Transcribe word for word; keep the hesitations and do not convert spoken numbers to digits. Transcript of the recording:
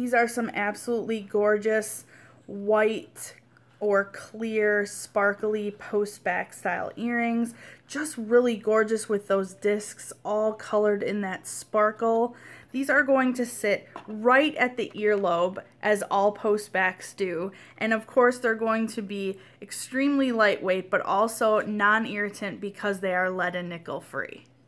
These are some absolutely gorgeous white or clear sparkly post back style earrings. Just really gorgeous with those discs all colored in that sparkle. These are going to sit right at the earlobe, as all post backs do, and of course they're going to be extremely lightweight but also non-irritant because they are lead and nickel free.